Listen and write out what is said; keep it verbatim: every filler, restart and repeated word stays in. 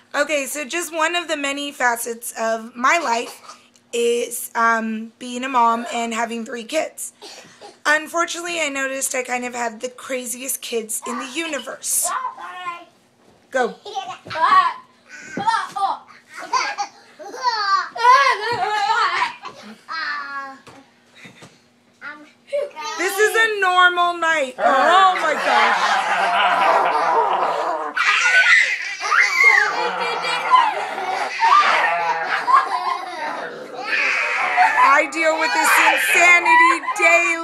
Okay, so just one of the many facets of my life is um, being a mom and having three kids. Unfortunately, I noticed I kind of had the craziest kids in the universe. Go. This is a normal night. Oh my gosh. I deal with this insanity daily.